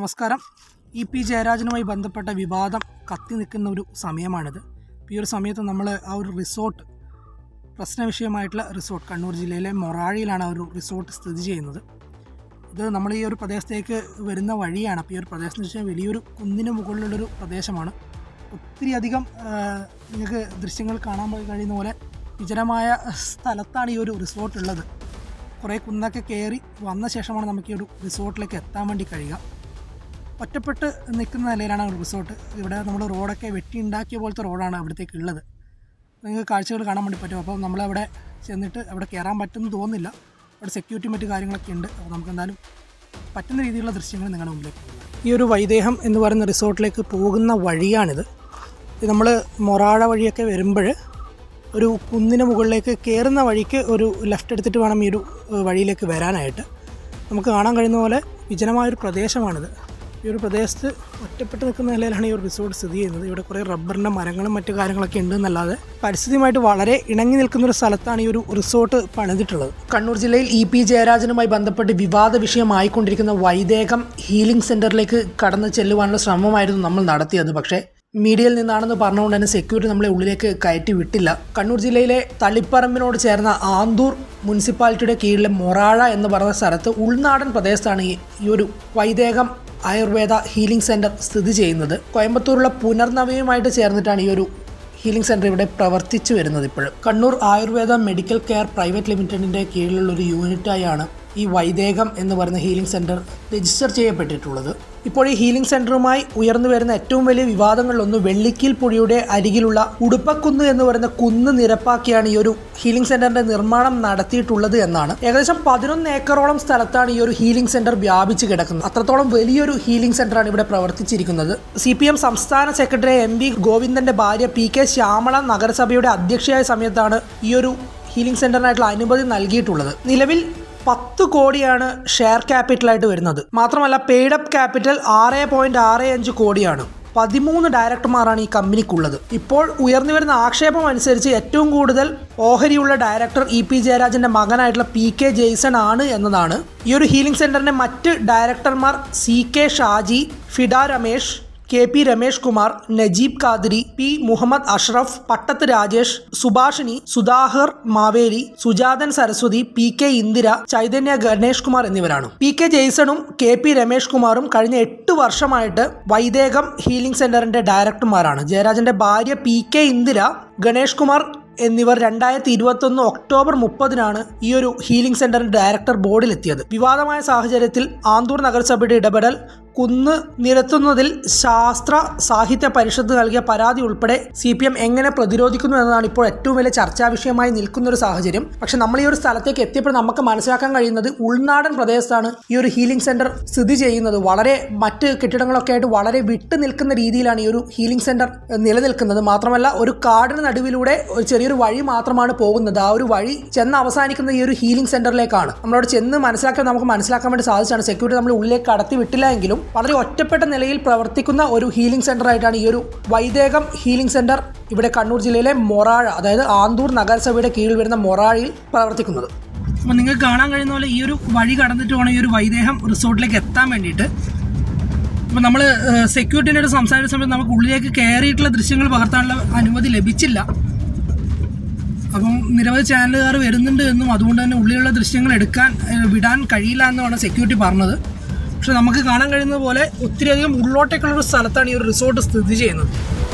നമസ്കാരം. പി ജയരാജനുമായി ബന്ധപ്പെട്ട വിവാദം കത്തി നിൽക്കുന്ന ഒരു സമയമാണിത്. ഈ ഒരു സമയത്ത് നമ്മൾ ആ ഒരു റിസോർട്ട്, പ്രശ്ന വിഷയമായിട്ടുള്ള റിസോർട്ട്, കണ്ണൂർ ജില്ലയിലെ മൊറാഴിയിലാണ് ആ ഒരു റിസോർട്ട് സ്ഥിതി ചെയ്യുന്നത്. ഇത് നമ്മൾ ഈ ഒരു പ്രദേശത്തേക്ക് വരുന്ന വഴിയാണ്. അപ്പോൾ ഈ ഒരു പ്രദേശം എന്ന് വെച്ചാൽ വലിയൊരു കുന്നിന് മുകളിലുള്ളൊരു പ്രദേശമാണ്. ഒത്തിരി അധികം നിങ്ങൾക്ക് ദൃശ്യങ്ങൾ കാണാൻ പോയി കഴിയുന്ന പോലെ വിജനമായ സ്ഥലത്താണ് ഈ ഒരു റിസോർട്ട് ഉള്ളത്. കുറേ കുന്നൊക്കെ കയറി വന്ന ശേഷമാണ് നമുക്ക് ഈ ഒരു റിസോർട്ടിലേക്ക് എത്താൻ വേണ്ടി കഴിയുക. ഒറ്റപ്പെട്ട് നിൽക്കുന്ന നിലയിലാണ് ഒരു റിസോർട്ട്. ഇവിടെ നമ്മൾ റോഡൊക്കെ വെട്ടി ഉണ്ടാക്കിയ പോലത്തെ റോഡാണ് അവിടത്തേക്ക് ഉള്ളത്. നിങ്ങൾക്ക് കാഴ്ചകൾ കാണാൻ വേണ്ടി പറ്റും. അപ്പോൾ നമ്മളവിടെ ചെന്നിട്ട് അവിടെ കയറാൻ പറ്റുമെന്ന് തോന്നുന്നില്ല. അവിടെ സെക്യൂരിറ്റി മറ്റു കാര്യങ്ങളൊക്കെ ഉണ്ട്. അപ്പോൾ നമുക്ക് എന്തായാലും പറ്റുന്ന രീതിയിലുള്ള ദൃശ്യങ്ങൾ നിങ്ങളുടെ മുമ്പിലേക്ക് പോകുന്നത്. ഈ ഒരു വൈദേഹം എന്ന് പറയുന്ന റിസോർട്ടിലേക്ക് പോകുന്ന വഴിയാണിത്. ഇത് നമ്മൾ മൊറാഴ വഴിയൊക്കെ വരുമ്പോൾ ഒരു കുന്നിന് മുകളിലേക്ക് കയറുന്ന വഴിക്ക് ഒരു ലെഫ്റ്റ് എടുത്തിട്ട് വേണം ഈ ഒരു വഴിയിലേക്ക് വരാനായിട്ട്. നമുക്ക് കാണാൻ കഴിയുന്ന പോലെ വിജനമായൊരു പ്രദേശമാണിത്. ഈ ഒരു പ്രദേശത്ത് ഒറ്റപ്പെട്ട് നിൽക്കുന്ന നിലയിലാണ് ഈ ഒരു റിസോർട്ട് സ്ഥിതി ചെയ്യുന്നത്. ഇവിടെ കുറേ റബ്ബറിൻ്റെ മരങ്ങളും മറ്റു കാര്യങ്ങളൊക്കെ ഉണ്ടെന്നല്ലാതെ പരിസ്ഥിതിയുമായിട്ട് വളരെ ഇണങ്ങി നിൽക്കുന്നൊരു സ്ഥലത്താണ് ഈ ഒരു റിസോർട്ട് പണിതിട്ടുള്ളത്. കണ്ണൂർ ജില്ലയിൽ പി ജയരാജനുമായി ബന്ധപ്പെട്ട് വിവാദ വിഷയമായിക്കൊണ്ടിരിക്കുന്ന വൈദേഹം ഹീലിംഗ് സെൻറ്ററിലേക്ക് കടന്നു ചെല്ലുവാനുള്ള ശ്രമമായിരുന്നു നമ്മൾ നടത്തിയത്. പക്ഷേ മീഡിയയിൽ നിന്നാണെന്ന് പറഞ്ഞുകൊണ്ട് തന്നെ സെക്യൂരിറ്റി നമ്മളെ ഉള്ളിലേക്ക് കയറ്റി വിട്ടില്ല. കണ്ണൂർ ജില്ലയിലെ തളിപ്പറമ്പിനോട് ചേർന്ന ആന്തൂർ മുനിസിപ്പാലിറ്റിയുടെ കീഴിലെ മൊറാഴ എന്ന് പറയുന്ന സ്ഥലത്ത് ഉൾനാടൻ പ്രദേശത്താണ് ഈ ഒരു വൈദേഹം ആയുർവേദ ഹീലിംഗ് സെൻറ്റർ സ്ഥിതി ചെയ്യുന്നത്. കോയമ്പത്തൂരുള്ള പുനർനവയുമായിട്ട് ചേർന്നിട്ടാണ് ഈ ഒരു ഹീലിംഗ് സെൻറ്റർ ഇവിടെ പ്രവർത്തിച്ചു വരുന്നത്. ഇപ്പോഴും Kannur Ayurveda medical care private ലിമിറ്റഡിൻ്റെ കീഴിലുള്ളൊരു യൂണിറ്റായാണ് ഈ വൈദേഹം എന്ന് പറയുന്ന ഹീലിംഗ് സെൻറ്റർ രജിസ്റ്റർ ചെയ്യപ്പെട്ടിട്ടുള്ളത്. ഇപ്പോൾ ഈ ഹീലിംഗ് സെൻറ്ററുമായി ഉയർന്നു വരുന്ന ഏറ്റവും വലിയ വിവാദങ്ങളിലൊന്ന് വെള്ളിക്കീൽ പുഴയുടെ അരികിലുള്ള ഉടുപ്പക്കുന്ന് എന്ന് പറയുന്ന കുന്ന് നിരപ്പാക്കിയാണ് ഈ ഒരു ഹീലിംഗ് സെൻറ്ററിൻ്റെ നിർമ്മാണം നടത്തിയിട്ടുള്ളത് എന്നാണ്. ഏകദേശം 11 ഏക്കറോളം സ്ഥലത്താണ് ഈ ഒരു ഹീലിംഗ് സെൻറ്റർ വ്യാപിച്ച് കിടക്കുന്നത്. അത്രത്തോളം വലിയൊരു ഹീലിംഗ് സെൻറ്ററാണ് ഇവിടെ പ്രവർത്തിച്ചിരിക്കുന്നത്. CPM സംസ്ഥാന സെക്രട്ടറി MV ഗോവിന്ദൻ്റെ ഭാര്യ PK ശ്യാമള നഗരസഭയുടെ അധ്യക്ഷയായ സമയത്താണ് ഈ ഒരു ഹീലിംഗ് സെൻറ്ററിനായിട്ടുള്ള അനുമതി നൽകിയിട്ടുള്ളത്. നിലവിൽ 10 കോടിയാണ് ഷെയർ ക്യാപിറ്റലായിട്ട് വരുന്നത്. മാത്രമല്ല പെയ്ഡപ്പ് ക്യാപിറ്റൽ 6.65 കോടിയാണ്. 13 ഡയറക്ടർമാരാണ് ഈ കമ്പനിക്കുള്ളത്. ഇപ്പോൾ ഉയർന്നു വരുന്ന ആക്ഷേപം അനുസരിച്ച് ഏറ്റവും കൂടുതൽ ഓഹരിയുള്ള ഡയറക്ടർ പി ജയരാജൻ്റെ മകനായിട്ടുള്ള PK ജെയ്സൺ ആണ് എന്നതാണ്. ഈ ഒരു ഹീലിംഗ് സെൻറ്ററിൻ്റെ മറ്റ് ഡയറക്ടർമാർ CK Shaji, Fida Ramesh, KP Ramesh Kumar, Najeeb Kadiri, P Muhammad Ashraf, Pattath Rajesh, Subhashini, Sudhakar Maveli, Sujathan Saraswathi, PK Indira, Chaitanya Ganesh Kumar എന്നിവരാണ്. PK ജെയ്സണും KP രമേഷ് കുമാറും കഴിഞ്ഞ 8 വർഷമായിട്ട് വൈദേഹം ഹീലിംഗ് സെന്ററിന്റെ ഡയറക്ടർമാരാണ്. ജയരാജന്റെ ഭാര്യ PK ഇന്ദിര, ഗണേഷ് കുമാർ എന്നിവർ 2021 ഒക്ടോബർ 30-നാണ് ഈ ഒരു ഹീലിംഗ് സെന്ററിന്റെ ഡയറക്ടർ ബോർഡിലെത്തിയത്. വിവാദമായ സാഹചര്യത്തിൽ ആന്തൂർ നഗരസഭയുടെ ഇടപെടൽ, കുന്ന് നിരത്തുന്നതിൽ ശാസ്ത്ര സാഹിത്യ പരിഷത്ത് നൽകിയ പരാതി ഉൾപ്പെടെ CPM എങ്ങനെ പ്രതിരോധിക്കുന്നു എന്നതാണ് ഇപ്പോൾ ഏറ്റവും വലിയ ചർച്ചാ വിഷയമായി നിൽക്കുന്ന ഒരു സാഹചര്യം. പക്ഷെ നമ്മൾ ഈ ഒരു സ്ഥലത്തേക്ക് എത്തിയപ്പോൾ നമുക്ക് മനസ്സിലാക്കാൻ കഴിയുന്നത് ഉൾനാടൻ പ്രദേശത്താണ് ഈ ഒരു ഹീലിംഗ് സെന്റർ സ്ഥിതി ചെയ്യുന്നത്. വളരെ മറ്റ് കെട്ടിടങ്ങളൊക്കെ ആയിട്ട് വളരെ വിട്ടു നിൽക്കുന്ന രീതിയിലാണ് ഈ ഒരു ഹീലിംഗ് സെന്റർ നിലനിൽക്കുന്നത്. മാത്രമല്ല ഒരു കാടിന് നടുവിലൂടെ ഒരു ചെറിയൊരു വഴി മാത്രമാണ് പോകുന്നത്. ആ ഒരു വഴി ചെന്ന് അവസാനിക്കുന്ന ഈ ഒരു ഹീലിംഗ് സെന്ററിലേക്കാണ്. നമ്മളോട് ചെന്ന് നമുക്ക് മനസ്സിലാക്കാൻ വേണ്ടി സാധിച്ചാണ്. സെക്യൂരിറ്റി നമ്മൾ ഉള്ളിലേക്ക് കടത്തി വിട്ടില്ല എങ്കിലും വളരെ ഒറ്റപ്പെട്ട നിലയിൽ പ്രവർത്തിക്കുന്ന ഒരു ഹീലിംഗ് സെന്റർ ആയിട്ടാണ് ഈ ഒരു വൈദേഹം ഹീലിംഗ് സെന്റർ ഇവിടെ കണ്ണൂർ ജില്ലയിലെ മൊറാഴ, അതായത് ആന്തൂർ നഗരസഭയുടെ കീഴിൽ വരുന്ന മൊറാഴയിൽ പ്രവർത്തിക്കുന്നത്. അപ്പോൾ നിങ്ങൾക്ക് കാണാൻ കഴിയുന്ന പോലെ ഈ ഒരു വഴി കടന്നിട്ട് വേണം ഈ ഒരു വൈദേഹം റിസോർട്ടിലേക്ക് എത്താൻ വേണ്ടിയിട്ട്. അപ്പോൾ നമ്മൾ സെക്യൂരിറ്റിയോട് സംസാരിച്ച സമയത്ത് നമുക്ക് ഉള്ളിലേക്ക് കയറിയിട്ടുള്ള ദൃശ്യങ്ങൾ പകർത്താനുള്ള അനുമതി ലഭിച്ചില്ല. അപ്പം നിരവധി ചാനലുകാർ വരുന്നുണ്ട് എന്നും അതുകൊണ്ട് തന്നെ ഉള്ളിലുള്ള ദൃശ്യങ്ങൾ വിടാൻ കഴിയില്ല എന്നുമാണ് സെക്യൂരിറ്റി പറഞ്ഞത്. പക്ഷെ നമുക്ക് കാണാൻ കഴിയുന്ന പോലെ ഒത്തിരിയധികം ഉള്ളോട്ടേക്കുള്ളൊരു സ്ഥലത്താണ് ഈ ഒരു റിസോർട്ട് സ്ഥിതി ചെയ്യുന്നത്.